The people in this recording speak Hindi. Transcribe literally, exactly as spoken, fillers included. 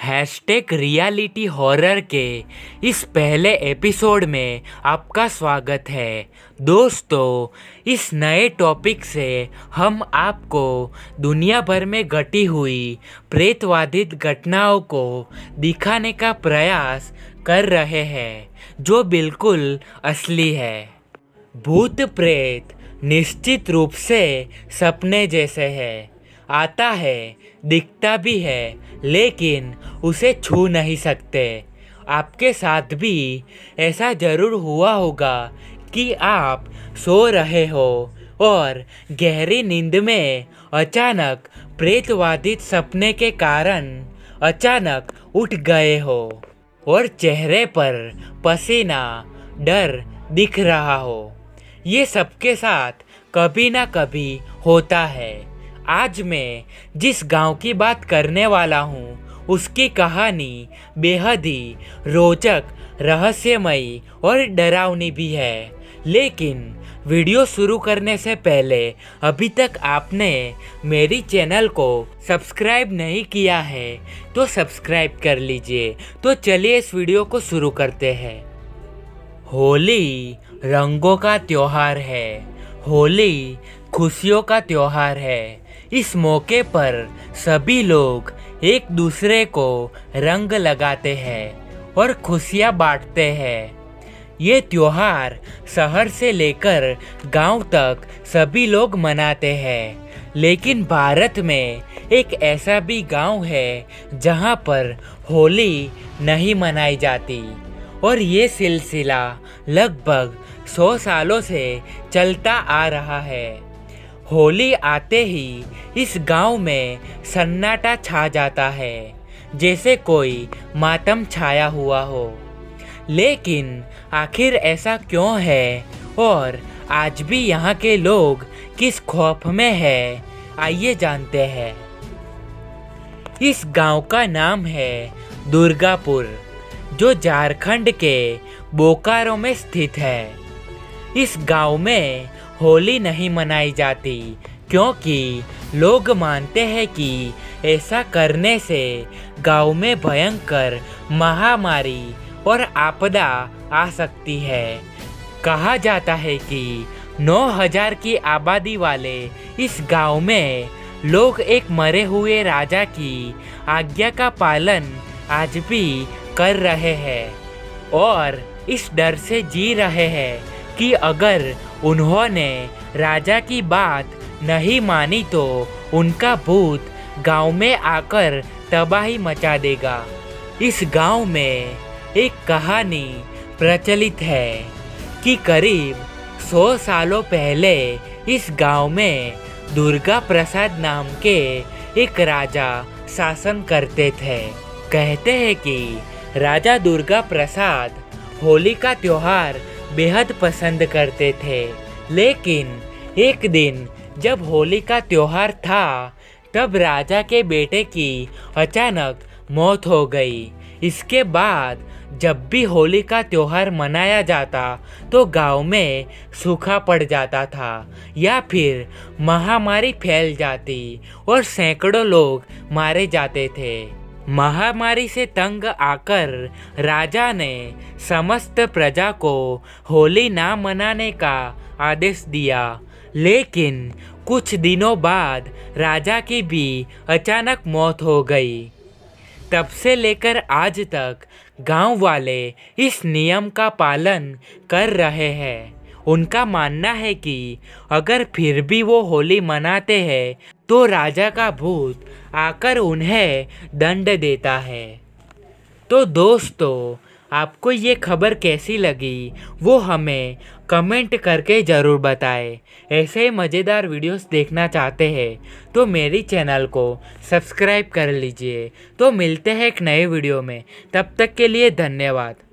हैशटैग रियलिटी हॉरर के इस पहले एपिसोड में आपका स्वागत है। दोस्तों, इस नए टॉपिक से हम आपको दुनिया भर में घटी हुई प्रेतवादित घटनाओं को दिखाने का प्रयास कर रहे हैं जो बिल्कुल असली है। भूत प्रेत निश्चित रूप से सपने जैसे है, आता है, दिखता भी है, लेकिन उसे छू नहीं सकते। आपके साथ भी ऐसा ज़रूर हुआ होगा कि आप सो रहे हो और गहरी नींद में अचानक प्रेतवादित सपने के कारण अचानक उठ गए हो और चेहरे पर पसीना, डर दिख रहा हो। ये सबके साथ कभी ना कभी होता है। आज मैं जिस गांव की बात करने वाला हूँ उसकी कहानी बेहद ही रोचक, रहस्यमयी और डरावनी भी है। लेकिन वीडियो शुरू करने से पहले अभी तक आपने मेरी चैनल को सब्सक्राइब नहीं किया है तो सब्सक्राइब कर लीजिए। तो चलिए इस वीडियो को शुरू करते हैं। होली रंगों का त्योहार है। होली खुशियों का त्योहार है। इस मौके पर सभी लोग एक दूसरे को रंग लगाते हैं और खुशियाँ बांटते हैं। ये त्योहार शहर से लेकर गांव तक सभी लोग मनाते हैं। लेकिन भारत में एक ऐसा भी गांव है जहां पर होली नहीं मनाई जाती और ये सिलसिला लगभग सौ सालों से चलता आ रहा है। होली आते ही इस गांव में सन्नाटा छा जाता है, जैसे कोई मातम छाया हुआ हो। लेकिन आखिर ऐसा क्यों है और आज भी यहाँ के लोग किस खौफ में है, आइए जानते हैं। इस गांव का नाम है दुर्गापुर, जो झारखंड के बोकारो में स्थित है। इस गांव में होली नहीं मनाई जाती क्योंकि लोग मानते हैं कि ऐसा करने से गांव में भयंकर महामारी और आपदा आ सकती है। कहा जाता है कि नौ हज़ार की आबादी वाले इस गांव में लोग एक मरे हुए राजा की आज्ञा का पालन आज भी कर रहे हैं और इस डर से जी रहे हैं कि अगर उन्होंने राजा की बात नहीं मानी तो उनका भूत गांव में आकर तबाही मचा देगा। इस गांव में एक कहानी प्रचलित है कि करीब सौ सालों पहले इस गांव में दुर्गा प्रसाद नाम के एक राजा शासन करते थे। कहते हैं कि राजा दुर्गा प्रसाद होली का त्योहार बेहद पसंद करते थे। लेकिन एक दिन जब होली का त्योहार था तब राजा के बेटे की अचानक मौत हो गई। इसके बाद जब भी होली का त्योहार मनाया जाता तो गांव में सूखा पड़ जाता था या फिर महामारी फैल जाती और सैकड़ों लोग मारे जाते थे। महामारी से तंग आकर राजा ने समस्त प्रजा को होली ना मनाने का आदेश दिया। लेकिन कुछ दिनों बाद राजा की भी अचानक मौत हो गई। तब से लेकर आज तक गांव वाले इस नियम का पालन कर रहे हैं। उनका मानना है कि अगर फिर भी वो होली मनाते हैं तो राजा का भूत आकर उन्हें दंड देता है। तो दोस्तों, आपको ये खबर कैसी लगी वो हमें कमेंट करके ज़रूर बताएं। ऐसे ही मज़ेदार वीडियोस देखना चाहते हैं तो मेरी चैनल को सब्सक्राइब कर लीजिए। तो मिलते हैं एक नए वीडियो में, तब तक के लिए धन्यवाद।